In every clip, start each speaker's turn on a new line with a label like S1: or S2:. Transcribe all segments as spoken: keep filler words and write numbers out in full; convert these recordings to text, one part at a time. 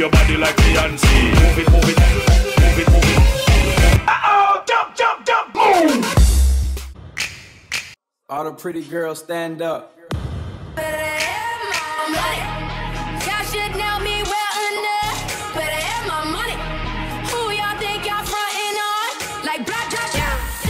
S1: your body like Beyonce. Move it, move it, move it, move it. Uh-oh, jump, jump, jump, boom.
S2: All the pretty girls stand up.
S3: Y'all should know me well enough. Better have my money. Who y'all think y'all frontin' on? Like black drop down.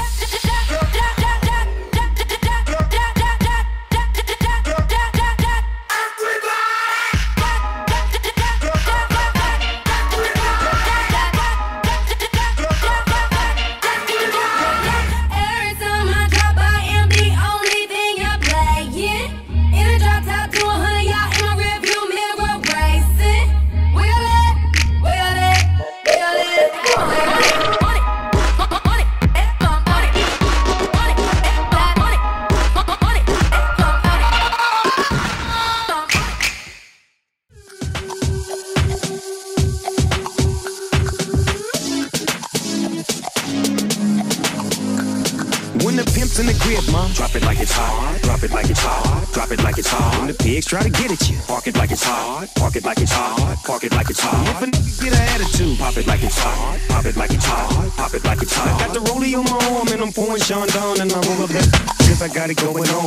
S4: When the pimp's in the crib, mom, drop it like it's hot. Drop it like it's hot. Drop it like it's hot. When the pigs try to get at you, park it like it's hot. Park it like it's hot. Park it like it's hot. If a nigga get an attitude, pop it like it's hot. Pop it like it's hot. Pop it like it's hot. Got the rollie on my arm and I'm pouring Sean down and I roll up that cause I got it going on.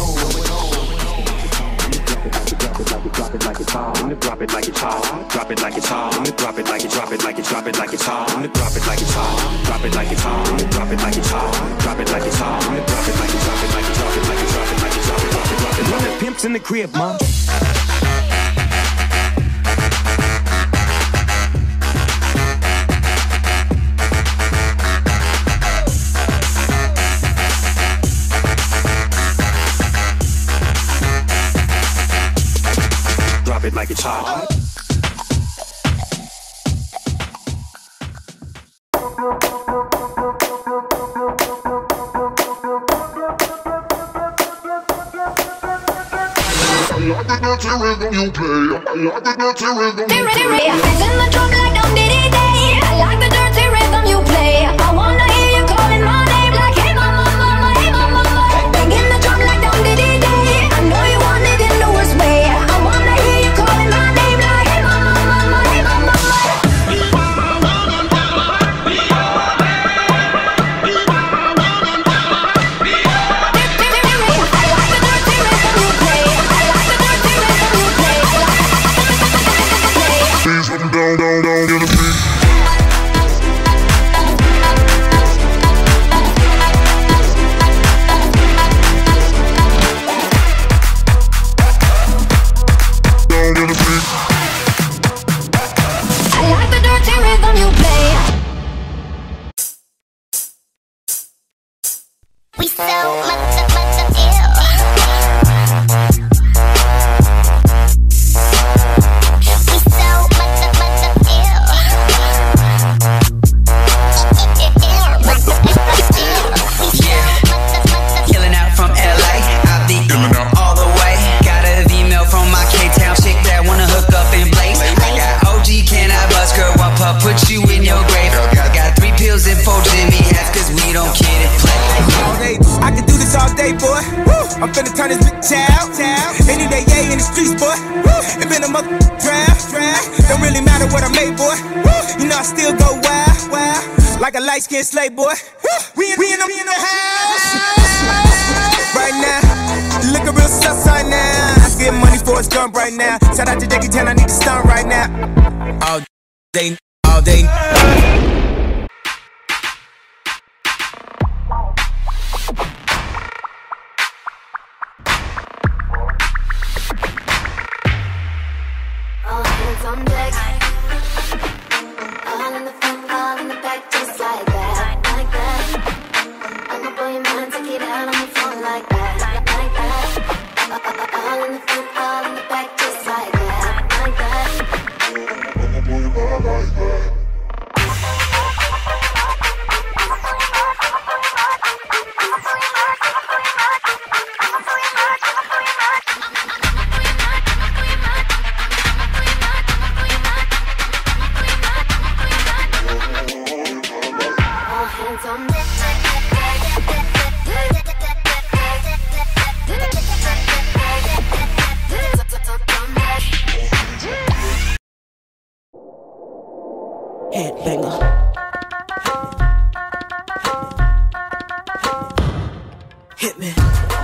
S4: Drop it like it's hot. Drop it like it's hot. Drop it like it's hot. Drop it like it, drop it like it, drop it like it's hot. Drop it like it's hot. Drop it like it's hot. Drop it like it's hot. Drop it like it's hot. Drop it like it, drop it like it, drop it like it, drop it like it, drop it, drop it, drop it. When the pimp's in the crib, mom. Drop it like it's hot.
S5: I like the dirty rhythm you play. I like the dirty rhythm you play.
S3: Hands in the drum like Dum Diddy Day. I like the dirty rhythm you play. I wanna hear you calling my name like hey mama, mama, hey mama. Banging the drum like Dum Diddy Day. I know you want it in the worst way. I wanna hear you calling my name like hey mama, mama, hey mama.
S5: Down, down, down, in the beat. Down in the beat.
S3: I like the dirty rhythm you play. We so much, much of you. We so much, much of you.
S6: Killing out from L A, I be all the way. Got an email from my K-Town chick that wanna hook up and blaze. I got O G, can I bust, girl? Why pup put you in your grave? I got three pills and four Jimmy hats, cause we don't kid it play.
S2: All day, I can do this all day, boy. Woo! I'm finna turn this bitch out. Any day, yeah, in the streets, boy. Woo! It been a mother draft, draft. Don't really matter what I make, boy. Woo! You know I still go wild, wild. Like a light-skinned slave, boy. Woo! We in, we in, the, we in the house right now. Looking real sus right now. I get money for a jump right now. Shout out to Jackie Chan, I need to stunt right now. All day, all day.
S3: All hands on deck. All in the front, all in the back, just like that, like that. I'ma blow your mind, take it out on the floor like that, like that. All in the front, all in the back, just like that, like that.
S5: I'ma blow your mind like that.
S7: Hit me.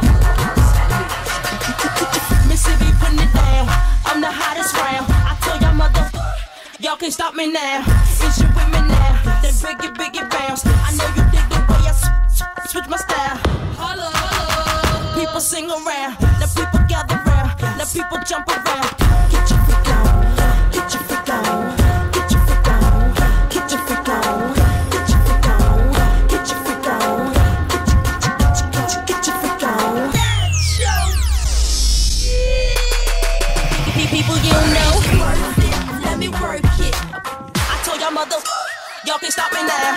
S7: Mississippi putting it down. I'm the hottest round. I tell y'all mother, y'all can't stop me now. Is you with me now? Then biggie, biggie bounce. I know you dig the way I switch my style. Holla, holla. People sing around. Now people gather round. Now people jump around. Get your freak on. Get your freak on. Get your freak on. Get your freak on. Get your freak on. Get your freak on. Get your freak on. People you know. Let me work it. I told y'all mother, y'all can't stop me now.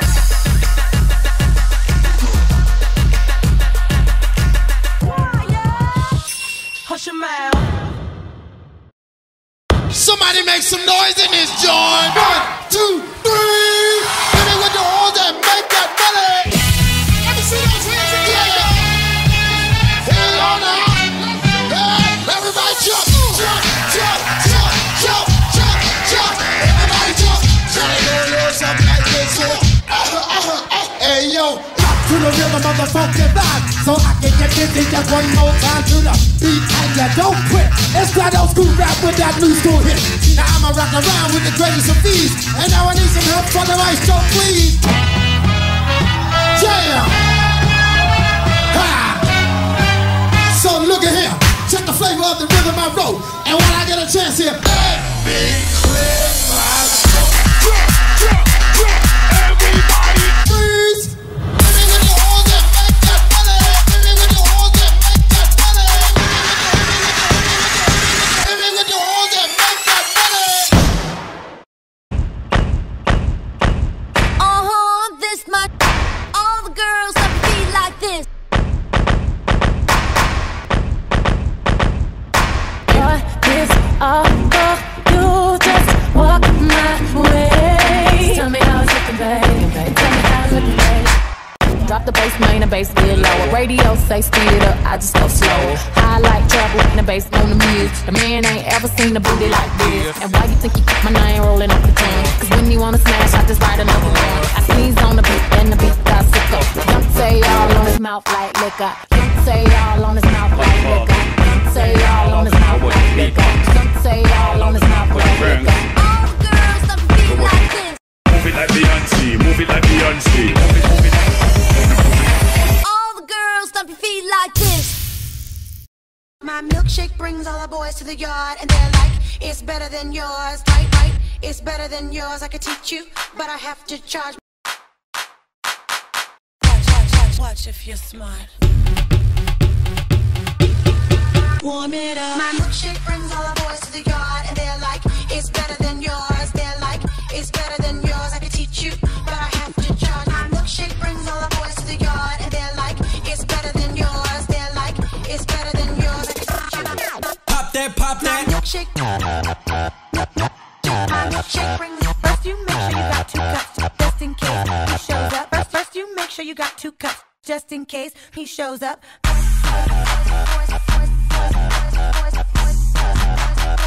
S7: Hush your mouth.
S8: Somebody make some noise in this joint. One, two, three. Hit me with the horns and make that money. Let me see those hands again. Hell on now. Hey, everybody jump, jump, jump, jump, jump, jump, jump. Everybody jump. Try to go a little something like this. Uh, uh, uh, uh. Hey yo.
S9: To the rhythm of the funky vibe, so I can get busy just one more time to the beat and you don't quit. It's that old school rap with that new school hit. Now I'ma rock around with the greatest of these, and now I need some help from the right stroke, please. Jam! Ha! So look at here, check the flavor of the rhythm I wrote, and when I get a chance here, let me clear my throat. Drop, drop, drop, everybody freeze!
S10: Oh, you just walk my way. Tell me how it's looking, baby. Tell me how it's looking, baby. Drop the bass, main, the bass get lower. Radio say speed it up, I just go slow. High like trouble, and the bass on the music. The man ain't ever seen a booty like this. And why you think you keep my name rolling off the tongue? Cause when you wanna smash, I just write another one. I sneeze on the beat, and the beat got sick up. Don't say all on his mouth like liquor. Don't say all on his mouth like liquor. Don't say all on his mouth like liquor. Say all on his mouth like liquor. All the girls up beat like this.
S1: Move it like Beyonce, move it like Beyonce. Move it, move it.
S3: All the girls stomp your feet like this.
S11: My milkshake brings all the boys to the yard, and they're like, it's better than yours. Right, right, it's better than yours. I could teach you, but I have to charge. Watch, watch, watch, watch if you're smart. Warm it up. My milkshake brings all the boys to the yard, and they're like, it's better than yours. They're like, it's better than yours. I could teach you, but I have to charge. My milkshake brings all the boys to the yard, and they're like, it's better than yours. They're like, it's better than yours. I could teach you.
S7: Pop that, pop that.
S11: My milkshake. My milkshake brings. First you make sure you got two cups, just in case he shows up. First, first you make sure you got two cups, just in case he shows up.